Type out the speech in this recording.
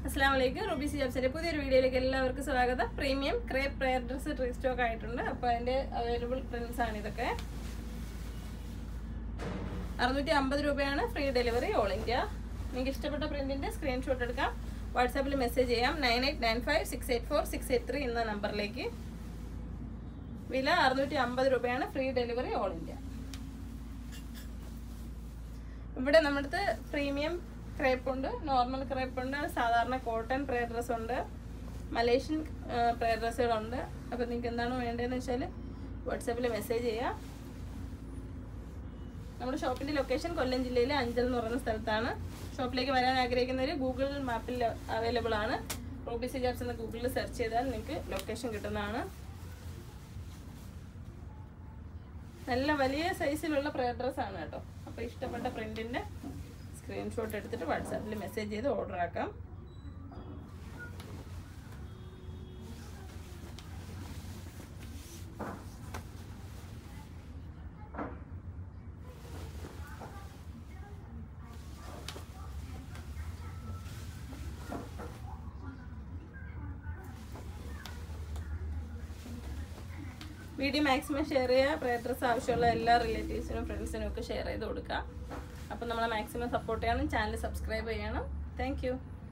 Assalamualaikum. Ruby Sijabsന്റെ പുതിയൊരു വീഡിയോയിലേക്ക് എല്ലാവർക്കും സ്വാഗതം. Premium crepe prayer dress restock ആയിട്ടുണ്ട്. അപ്പോൾ അതിന്റെ അവൈലബിൾ പ്രിന്റ്സ് ആണ് ഇതൊക്കെ. 650 രൂപയാണ്. Free delivery all India. നിങ്ങൾക്ക് ഇഷ്ടപ്പെട്ട പ്രിന്റിന്റെ സ്ക്രീൻഷോട്ട് എടുക്കാം. വാട്സാപ്പിൽ മെസ്സേജ് ചെയ്യാം 9895684683 എന്ന നമ്പറിലേക്ക്. വില 650 രൂപയാണ്. Free delivery all India. ഇവിടെ നമ്മുടെ പ്രീമിയം ക്രേപ്പ് ഉണ്ട്, നോർമൽ ക്രേപ്പ് ഉണ്ട്, സാധാരണ കോട്ടൺ പ്രയർ ഡ്രസ് ഉണ്ട്, മലേഷ്യൻ പ്രയർ ഡ്രസ്സുകളുണ്ട്. അപ്പോൾ നിങ്ങൾക്ക് എന്താണ് വേണ്ടതെന്ന് വെച്ചാൽ വാട്സാപ്പിൽ മെസ്സേജ് ചെയ്യാം. നമ്മുടെ ഷോപ്പിൻ്റെ ലൊക്കേഷൻ കൊല്ലം ജില്ലയിലെ അഞ്ചൽ എന്ന് പറയുന്ന സ്ഥലത്താണ്. ഷോപ്പിലേക്ക് വരാൻ ആഗ്രഹിക്കുന്നവർ ഗൂഗിൾ മാപ്പിൽ അവൈലബിൾ ആണ്. റൂബി സിജാബ്സ് എന്ന ഗൂഗിളിൽ സെർച്ച് ചെയ്താൽ നിങ്ങൾക്ക് ലൊക്കേഷൻ കിട്ടുന്നതാണ്. നല്ല വലിയ സൈസിലുള്ള പ്രയർ ഡ്രസ്സാണ് കേട്ടോ. അപ്പോൾ ഇഷ്ടപ്പെട്ട പ്രിന്റിൻ്റെ സ്ക്രീൻഷോട്ട് എടുത്തിട്ട് വാട്സാപ്പിൽ മെസ്സേജ് ചെയ്ത് ഓർഡർ ആക്കാം. വീഡിയോ മാക്സിമം ഷെയർ ചെയ്യുക. പ്രയർ ഡ്രസ്സ് ആവശ്യമുള്ള എല്ലാ റിലേറ്റീവ്സിനും ഫ്രണ്ട്സിനും ഒക്കെ ഷെയർ ചെയ്ത് കൊടുക്കുക. അപ്പോൾ നമ്മളെ മാക്സിമം സപ്പോർട്ട് ചെയ്യണം. ചാനൽ സബ്സ്ക്രൈബ് ചെയ്യണം. താങ്ക്